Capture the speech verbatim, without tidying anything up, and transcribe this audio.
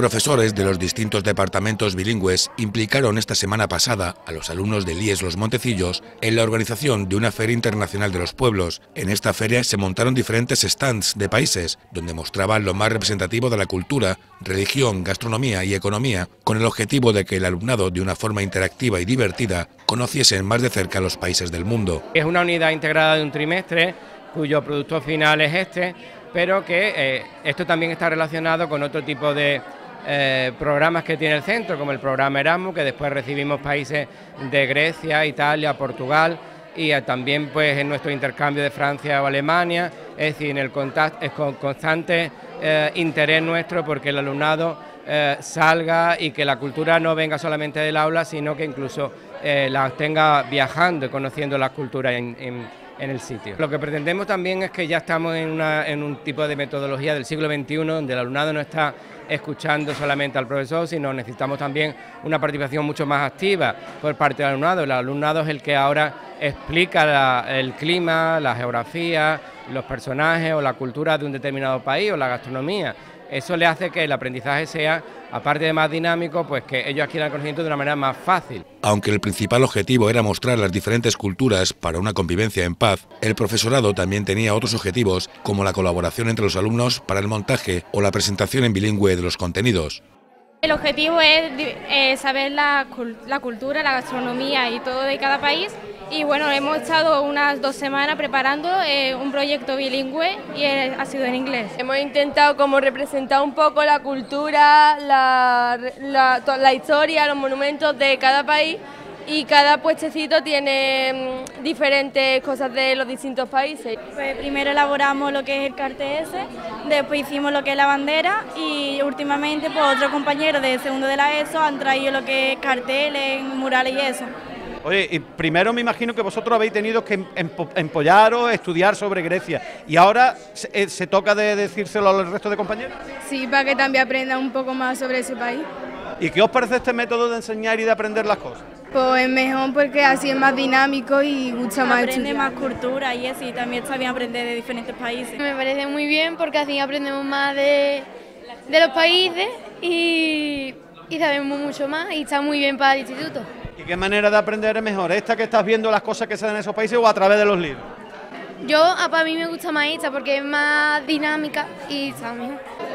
Profesores de los distintos departamentos bilingües implicaron esta semana pasada a los alumnos de IES Los Montecillos en la organización de una Feria Internacional de los Pueblos. En esta feria se montaron diferentes stands de países donde mostraban lo más representativo de la cultura, religión, gastronomía y economía, con el objetivo de que el alumnado, de una forma interactiva y divertida, conociesen más de cerca los países del mundo. Es una unidad integrada de un trimestre cuyo producto final es este, pero que eh, esto también está relacionado con otro tipo de Eh, programas que tiene el centro, como el programa Erasmus, que después recibimos países de Grecia, Italia, Portugal, y eh, también pues en nuestro intercambio de Francia o Alemania, es decir, en el contacto, es con constante eh, interés nuestro porque el alumnado eh, salga y que la cultura no venga solamente del aula, sino que incluso eh, la tenga viajando y conociendo la cultura en, en, en el sitio. Lo que pretendemos también es que ya estamos en, una, en un tipo de metodología del siglo veintiuno, donde el alumnado no está escuchando solamente al profesor, sino necesitamos también una participación mucho más activa por parte del alumnado. El alumnado es el que ahora explica la, el clima, la geografía, los personajes o la cultura de un determinado país o la gastronomía. Eso le hace que el aprendizaje sea, aparte de más dinámico, pues que ellos adquieran conocimiento de una manera más fácil. Aunque el principal objetivo era mostrar las diferentes culturas para una convivencia en paz, el profesorado también tenía otros objetivos, como la colaboración entre los alumnos para el montaje o la presentación en bilingüe de los contenidos. El objetivo es eh, saber la, la cultura, la gastronomía y todo de cada país. Y bueno, hemos estado unas dos semanas preparando eh, un proyecto bilingüe y eh, ha sido en inglés. Hemos intentado como representar un poco la cultura, la, la, la historia, los monumentos de cada país, y cada puestecito tiene mmm, diferentes cosas de los distintos países. Pues primero elaboramos lo que es el cartel ese, después hicimos lo que es la bandera y últimamente pues otros compañeros de segundo de la ESO han traído lo que es carteles, murales y eso. Oye, y primero me imagino que vosotros habéis tenido que empollaros, estudiar sobre Grecia, y ahora se, se toca de decírselo al resto de compañeros. Sí, para que también aprendan un poco más sobre ese país. ¿Y qué os parece este método de enseñar y de aprender las cosas? Pues es mejor porque así es más dinámico y gusta más Aprende estudiar. más cultura y eso, y también está bien aprender de diferentes países. Me parece muy bien porque así aprendemos más de, de los países y, y sabemos mucho más y está muy bien para el instituto. ¿Y qué manera de aprender es mejor? ¿Esta que estás viendo las cosas que se dan en esos países o a través de los libros? Yo, para mí me gusta más esta porque es más dinámica y está mejor.